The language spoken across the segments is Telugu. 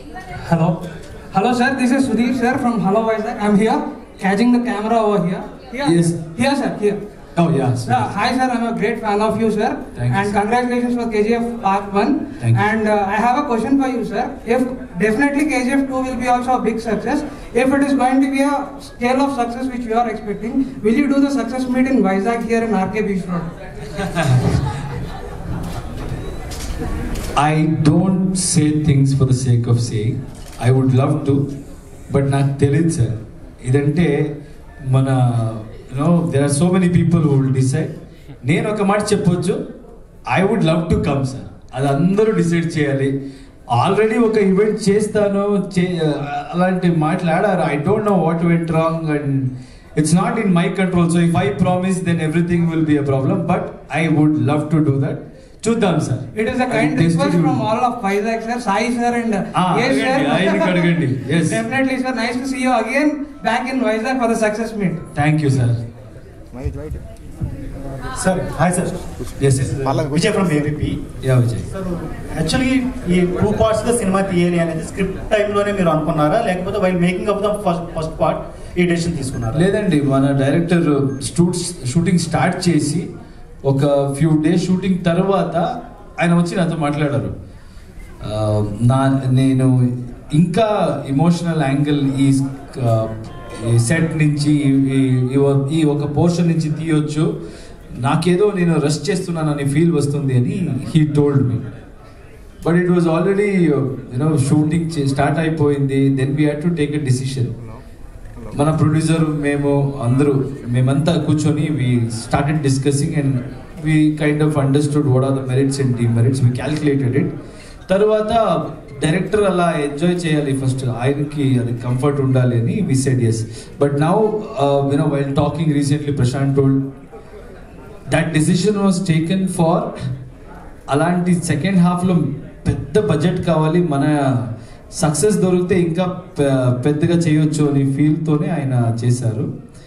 Hello. Hello, sir. This is Sudhir, sir, from Hello Vizag. I'm here, catching the camera over here. Here. Yes. Here, sir. Here. Oh, yes. Hi, sir. I'm a great fan of you, sir. Thank you, and sir. congratulations for KGF Part 1. Thank you. And I have a question for you, sir. If definitely KGF 2 will be also a big success, if it is going to be a scale of success which you are expecting, will you do the success meet in Vizag here in RK Beach Road? I don't say things for the sake of saying. I would love to, but నాకు తెలియదు సార్. ఇదంటే మన there are so many people who will decide. నేను ఒక మాట చెప్పొచ్చు, I would love to come sir. అది అందరూ డిసైడ్ చేయాలి. ఆల్రెడీ ఒక ఈవెంట్ చేస్తాను అలాంటి మాట్లాడారు. I don't know what went wrong and it's not in my control. So if I promise, then everything will be a problem. But I would love to do that. చూద్దాం sir. It is a kind request from all of Vizag, sir, Sai sir and yes sir. అడగండి. Yes. Definitely, sir. Nice to see you again back in Vizag for the success meet. Thank you, sir. Sir, hi sir. Yes, yes. Vijay from AVP. Yeah, Vijay. Sir, actually ఈ 2 parts గా సినిమా తీయాలి అనేది స్క్రిప్ట్ టైంలోనే మీరు అనుకున్నారా, లేకపోతే while making of the first part ఈ డెసిషన్ తీసుకున్నారా? లేదండి, మన డైరెక్టర్ షూటింగ్ స్టార్ట్ చేసి ఒక ఫ్యూ డేస్ షూటింగ్ తర్వాత ఆయన వచ్చి నాతో మాట్లాడారు. నేను ఇంకా ఇమోషనల్ యాంగిల్ ఈ సెట్ నుంచి ఈ ఒక పోర్షన్ నుంచి తీయొచ్చు, నాకేదో నేను రెస్ట్ చేస్తున్నానని ఫీల్ వస్తుంది అని he told me. But it was already shooting start అయిపోయింది. Then we had to take a decision. మన ప్రొడ్యూసర్ మేమంతా కూర్చొని we started discussing and we kind of understood what are the merits and demerits. We calculated it. తర్వాత డైరెక్టర్ అలా ఎంజాయ్ చేయాలి, ఫస్ట్ ఆయనకి అది కంఫర్ట్ ఉండాలి అని we said yes. But now while talking recently Prashanth told that decision was taken for అలాంటి సెకండ్ హాఫ్లో పెద్ద బడ్జెట్ కావాలి, మన సక్సెస్ దొరికితే ఇంకా పెద్దగా చేయొచ్చు అని ఫీల్తోనే ఆయన చేశారు.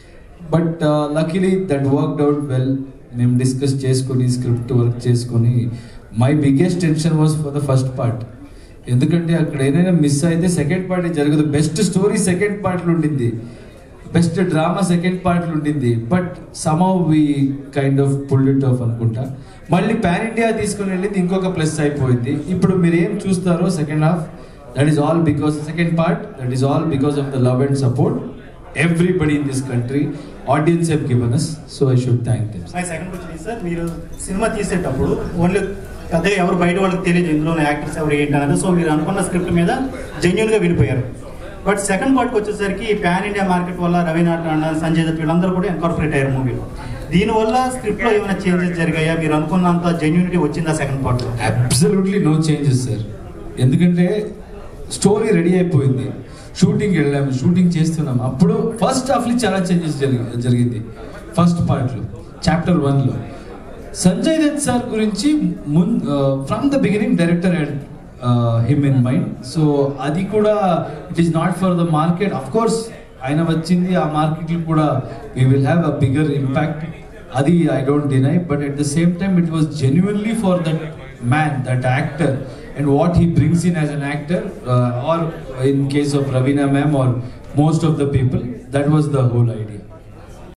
But luckily that worked out well. మేము డిస్కస్ చేసుకొని స్క్రిప్ట్ వర్క్ చేసుకొని my biggest tension was for the first part. ఎందుకంటే అక్కడ ఏదైనా మిస్ అయితే సెకండ్ పార్ట్ జరగదు. బెస్ట్ స్టోరీ సెకండ్ పార్ట్లో ఉండింది, బెస్ట్ డ్రామా సెకండ్ పార్ట్లో ఉండింది. But somehow we kind of pulled it off అనుకుంటా. మళ్ళీ పాన్ ఇండియా తీసుకుని వెళ్ళింది ఇంకొక ప్లస్ అయిపోయింది. ఇప్పుడు మీరు ఏం చూస్తారో second half, that is all because the second part, that is all because of the love and support everybody in this country, audience have given us, so I should thank them. My second question is, sir, మీరు సినిమా తీసేటప్పుడు ఓన్లీ అదే ఎవరు బయట వాళ్ళకి తెలియదు ఇందులో యాక్టర్స్ ఎవరు ఏంటి అనేది. సో మీరు అనుకున్న స్క్రిప్ట్ మీద జెన్యున్గా వెళ్ళిపోయారు. బట్ సెకండ్ పార్ట్కి వచ్చేసరికి పాన్ ఇండియా మార్కెట్ వల్ల రవీనా టండన్, సంజయ్ దత్ వీళ్ళందరూ కూడా ఇన్కార్పొరేట్ అయ్యారు మూవీలో. దీనివల్ల స్క్రిప్ట్లో ఏమైనా చేంజెస్ జరిగాయా? మీరు అనుకున్నంత జెన్యూనిటీ వచ్చిందా సెకండ్ పార్ట్లో? Absolutely no changes sir. ఎందుకంటే స్టోరీ రెడీ అయిపోయింది, షూటింగ్ వెళ్ళాము, షూటింగ్ చేస్తున్నాం. అప్పుడు ఫస్ట్ హాఫ్లో చాలా చేంజెస్ జరిగింది. ఫస్ట్ పార్ట్లో చాప్టర్ 1లో సంజయ్ దత్ సార్ గురించి from the beginning director had him in mind. So అది కూడా it is not for the market. Of course ఆయన వచ్చింది ఆ మార్కెట్లో కూడా we will have a bigger impact, అది I don't deny. But at the same time it was genuinely for that man, that actor and what he brings in as an actor, or in case of Raveena ma'am or most of the people, that was the whole idea.